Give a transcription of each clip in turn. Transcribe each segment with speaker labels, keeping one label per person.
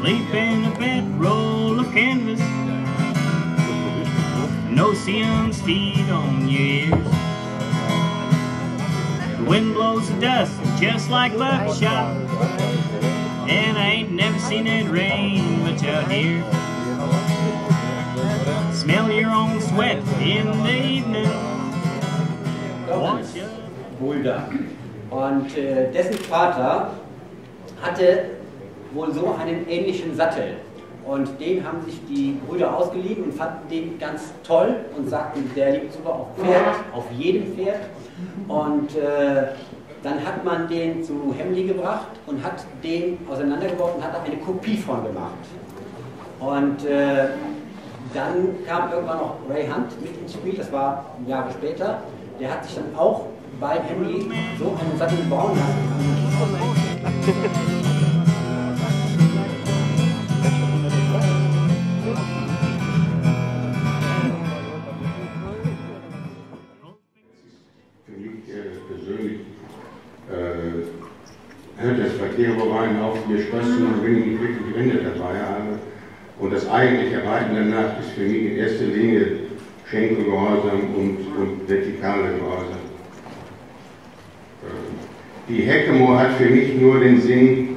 Speaker 1: Sleep in a bedroll of canvas, no seam's feet on your ears. The wind blows the dust just like buckshot, and I ain't never seen it rain much out here. Smell your own sweat in the evening.
Speaker 2: Boulder. Und dessen Vater hatte wohl so einen ähnlichen Sattel. Und den haben sich die Brüder ausgeliehen und fanden den ganz toll und sagten, der liegt super auf Pferd, auf jedem Pferd. Und dann hat man den zu Hamley gebracht und hat den auseinandergebaut und hat da eine Kopie von gemacht. Und dann kam irgendwann noch Ray Hunt mit ins Spiel, das war Jahre später. Der hat sich dann auch bei Hamley so einen Sattel bauen lassen.
Speaker 3: Das Verkehrsverein auf mir Spaß und wenn ich nicht wirklich Rinde dabei habe. Und das eigentliche Reiten danach ist für mich in erster Linie Schenkelgehorsam und vertikale Gehorsam. Die Hackamore hat für mich nur den Sinn,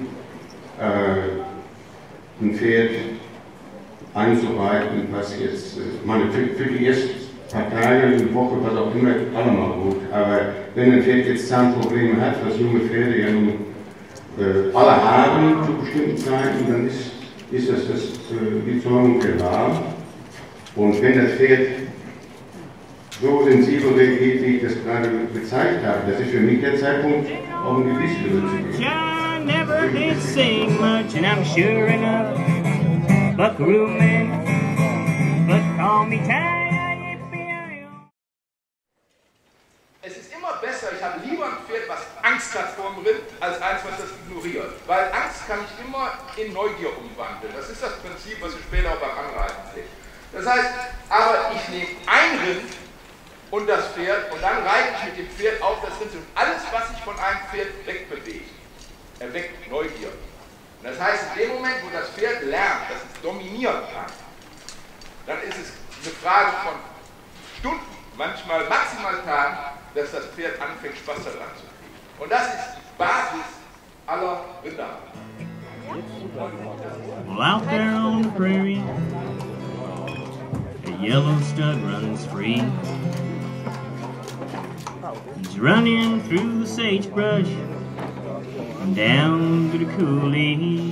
Speaker 3: ein Pferd einzureiten, was jetzt, meine, für die ersten paar Tage, eine Woche, was auch immer, allemal gut. Aber wenn ein Pferd jetzt Zahnprobleme hat, was junge Pferde ja nun alle haben zu bestimmten Zeiten, dann ist das die Zäumung der Wahl. Und wenn das Pferd so sensibel reagiert, wie ich das gerade gezeigt habe, das ist für mich der Zeitpunkt, um ein Gewicht zu geben.
Speaker 1: John never did sing much, and I'm sure enough buckaroo man, but call me tired.
Speaker 4: Es ist immer besser, ich habe lieber ein Pferd, was Angst hat vor dem Ritt, als eins, was das ignoriert. Weil Angst kann ich immer in Neugier umwandeln. Das ist das Prinzip, was wir später auch beim Anreiten sehen. Das heißt, aber ich nehme ein Rind und das Pferd und dann reite ich mit dem Pferd auf das Rind und alles, was sich von einem Pferd wegbewegt, erweckt Neugier. Und das heißt, in dem Moment, wo das Pferd lernt, dass es dominieren kann, dann ist es eine Frage von Stunden, manchmal maximal Tagen, dass das Pferd anfängt, Spaß daran zu kriegen. Und das ist die Basis aller Rinder.
Speaker 1: Well, out there on the prairie, a yellow stud runs free. He's running through the sagebrush and down to the coulee.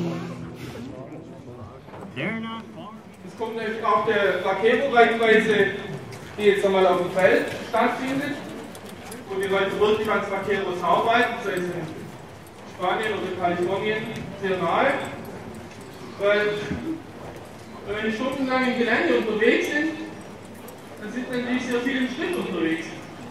Speaker 1: They're not far.
Speaker 5: Es kommt nämlich auch der Vaquero-Reitweise, die jetzt einmal auf dem Feld stattfindet, wo die Leute wirklich als Vaqueros arbeiten, sei es in Spanien oder Kalifornien, sehr nahe. Weil wenn die stundenlang im Gelände unterwegs sind, dann sind natürlich sehr viele im Schritt unterwegs.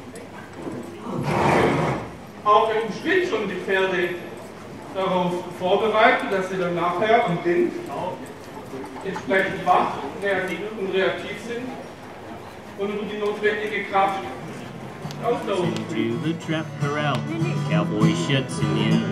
Speaker 5: Auch im Schritt schon die Pferde darauf vorbereiten, dass sie dann nachher am Wind auch entsprechend wach und reaktiv sind und über die notwendige Kraft ausdauern.
Speaker 1: To the trap corral, cowboy shuts him in.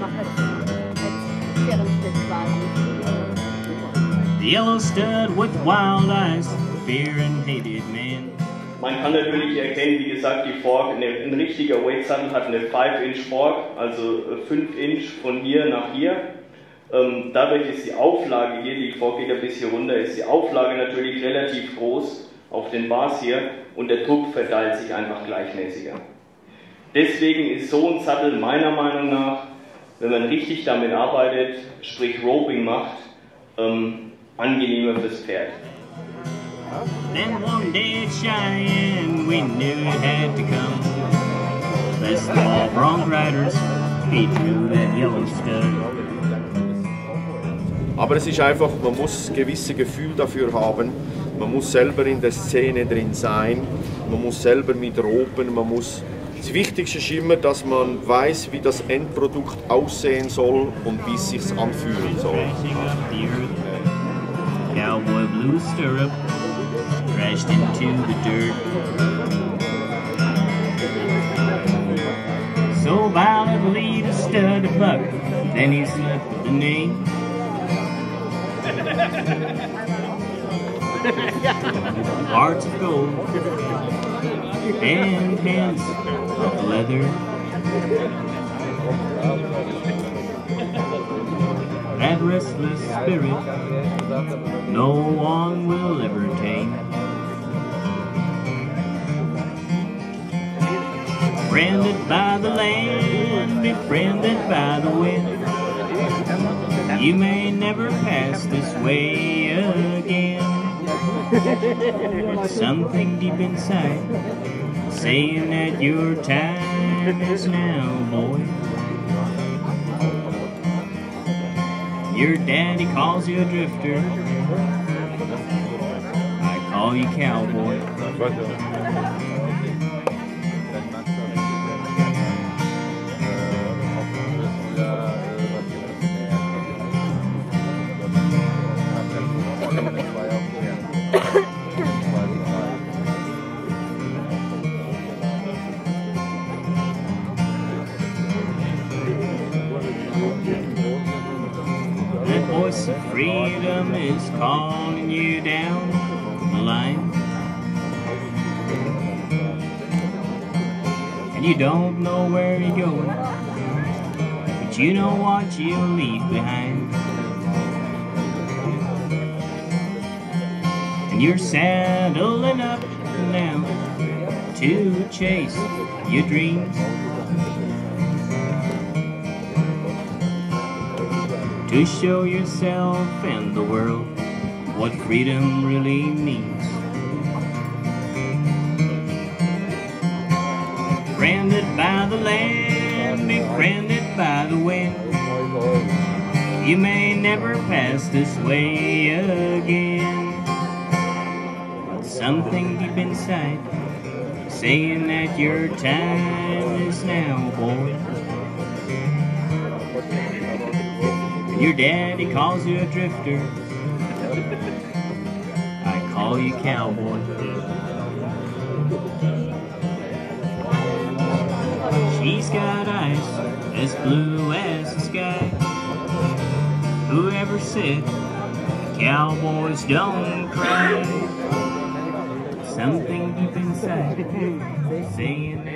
Speaker 1: The yellow stud with wild eyes, fear and hated man.
Speaker 6: Man kann natürlich erkennen, wie gesagt, die Fork, ein richtiger Weight-Sattel hat eine 5-Inch Fork, also 5 Inch von hier nach hier. Dadurch ist die Auflage hier, die Fork geht ein bisschen runter, ist die Auflage natürlich relativ groß auf den Bars hier und der Druck verteilt sich einfach gleichmäßiger. Deswegen ist so ein Sattel meiner Meinung nach, wenn man richtig damit arbeitet, sprich Roping macht, angenehmer fürs Pferd.
Speaker 1: Then one day at Cheyenne, we knew it had to come. Best of all bronc riders, he drew that yellow stud.
Speaker 7: Aber es ist einfach, man muss ein gewisses Gefühl dafür haben. Man muss selber in der Szene drin sein. Man muss selber mit ropen. Das Wichtigste ist immer, dass man weiß, wie das Endprodukt aussehen soll und wie es sich anfühlen soll.
Speaker 1: Cowboy blue stirrup crashed into the dirt. So violently the stud bucked, then he slipped the knee. Hearts of gold and hands of leather. That restless spirit no one will ever tame. Branded by the land, befriended by the wind. You may never pass this way again. Something deep inside saying that your time is now, boy. Your daddy calls you a drifter, I call you cowboy. That voice of freedom is calling you down the line, and you don't know where you're going, but you know what you'll leave behind. And you're saddling up now to chase your dreams, to show yourself and the world what freedom really means. Branded by the land, befriended by the wind. You may never pass this way again. But something deep inside saying that your time is now, boy. Your daddy calls you a drifter, I call you cowboy. She's got eyes as blue as the sky. Whoever said cowboys don't cry? Something deep inside saying